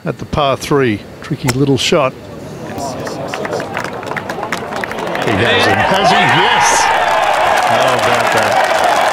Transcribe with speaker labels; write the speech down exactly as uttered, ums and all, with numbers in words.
Speaker 1: at the par three. Tricky little shot. He has him. Has he? Yes. How about that?